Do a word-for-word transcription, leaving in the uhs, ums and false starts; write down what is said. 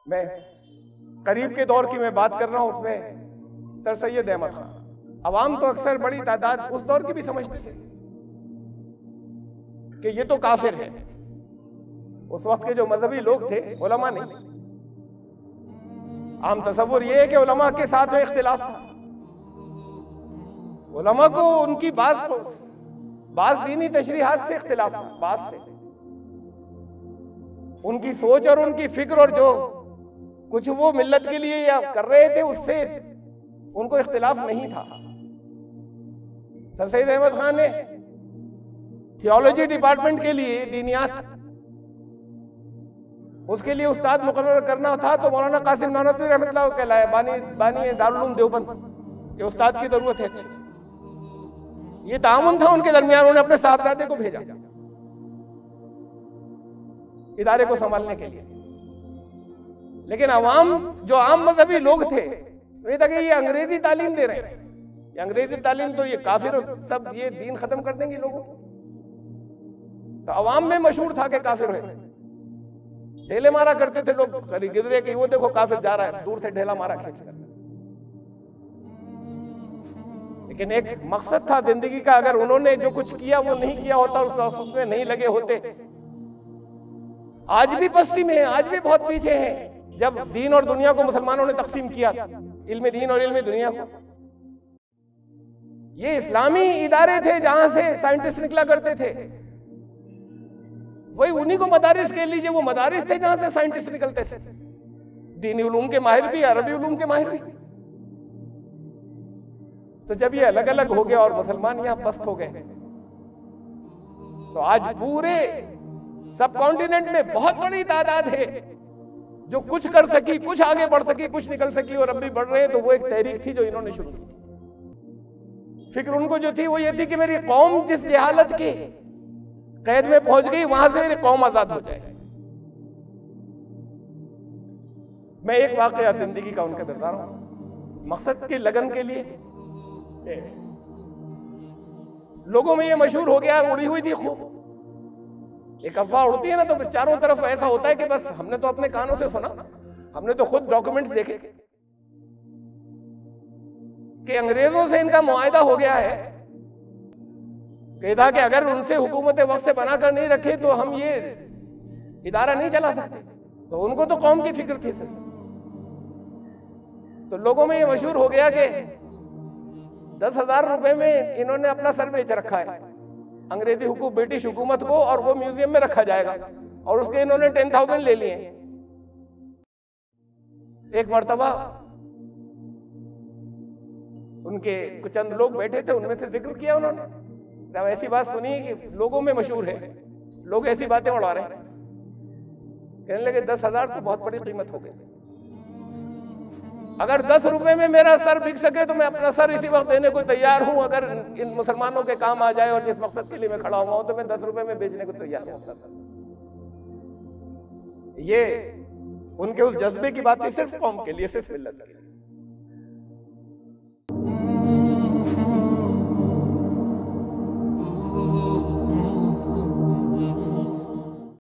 मैं करीब के दौर की मैं बात कर रहा हूं, उसमें सर सैयद अहमद खान, अवाम तो अक्सर बड़ी तादाद उस दौर की भी समझते थे कि ये तो काफिर है। उस वक्त के जो मजहबी लोग थे, उलमा नहीं, आम तसव्वुर ये है कि उलमा के साथ में इख्तिलाफ था। उलमा को उनकी बात बात दीनी तशरीहात से इख्तिलाफ था, बात से उनकी सोच और उनकी फिक्र और जो कुछ वो मिल्लत के लिए या कर रहे थे उससे उनको इख्तिलाफ नहीं था। सर सैयद अहमद खान ने थियोलॉजी डिपार्टमेंट के लिए दीनियात, उसके लिए उस्ताद मुकर्रर करना था तो मौलाना कासिम नानवी रहमतुल्लाह को कहलाया, बानी बानी दारुल उलूम देवबंद, ये उस्ताद की जरूरत है अच्छी। ये तामुन था उनके दरमियान, उन्होंने अपने साहबजादे को भेजा इदारे को संभालने के लिए। लेकिन अवाम जो आम मजहबी लोग थे ये था कि ये अंग्रेजी तालीम दे रहे हैं, ये अंग्रेजी तालीम तो ये काफिर सब ये दीन खत्म कर देंगे लोगों को। तो अवाम में मशहूर था कि काफिर है, ढेले मारा करते थे लोग, करीब गिदरे कि वो देखो काफिर जा रहा है, दूर से ढेला मारा खींच कर। लेकिन एक मकसद था जिंदगी का, अगर उन्होंने जो कुछ किया वो नहीं किया होता, उस में नहीं लगे होते, आज भी पस्ती में है, आज भी बहुत पीछे हैं। जब दीन और दुनिया को मुसलमानों ने तकसीम किया, इल्म दीन और इल्म दुनिया को, ये इस्लामी इदारे थे जहां से साइंटिस्ट निकला करते थे, वही उन्हीं को मदारिस कह लीजिए, वो मदारिस थे जहां से साइंटिस्ट निकलते थे, दीनी उलूम के माहिर भी, अरबी उलूम के माहिर भी। तो जब ये अलग अलग हो गया और मुसलमान यहां पस्त हो गए, तो आज पूरे सब कॉन्टिनेंट में बहुत बड़ी तादाद है जो कुछ कर सकी, कुछ आगे बढ़ सकी, कुछ निकल सकी, और अब भी बढ़ रहे हैं। तो वो एक तहरीक थी जो इन्होंने शुरू की। फिक्र उनको जो थी वो ये थी कि मेरी कौम जिस जहालत के कैद में पहुंच गई, वहां से मेरी कौम आजाद हो जाए। मैं एक वाकया जिंदगी का उनके बता रहा हूं, मकसद की लगन के लिए। लोगों में ये मशहूर हो गया, उड़ी हुई थी खूब, एक अफवाह उड़ती है ना तो फिर चारों तरफ ऐसा होता है कि बस हमने तो अपने कानों से सुना, हमने तो खुद डॉक्यूमेंट्स देखे कि अंग्रेजों से इनका मुआहदा हो गया है, कहता कि अगर उनसे हुकूमत वक्त से बनाकर नहीं रखे तो हम ये इदारा नहीं चला सकते। तो उनको तो कौम की फिक्र थी सर। तो लोगों में ये मशहूर हो गया कि दस हजार रुपए में इन्होंने अपना सर बेच रखा है अंग्रेजी हुकूमत, ब्रिटिश हुकूमत को, और वो म्यूजियम में रखा जाएगा, और उसके इन्होंने टेन थाउजेंड ले लिए। एक मर्तबा उनके कुछ चंद लोग बैठे थे, उनमें से जिक्र किया उन्होंने, जब ऐसी बात सुनी कि लोगों में मशहूर है, लोग ऐसी बातें उड़ा रहे हैं, कहने लगे दस हजार तो बहुत बड़ी कीमत हो गई, अगर दस रुपए में मेरा सर बिक सके तो मैं अपना सर इसी वक्त देने को तैयार हूं। अगर इन मुसलमानों के काम आ जाए और जिस मकसद के लिए मैं खड़ा हुआ हूं तो मैं दस रुपए में बेचने को तैयार हूं अपना सर। ये उनके उस जज्बे की बात थी, सिर्फ कौम के लिए, सिर्फ मिल्लत के लिए।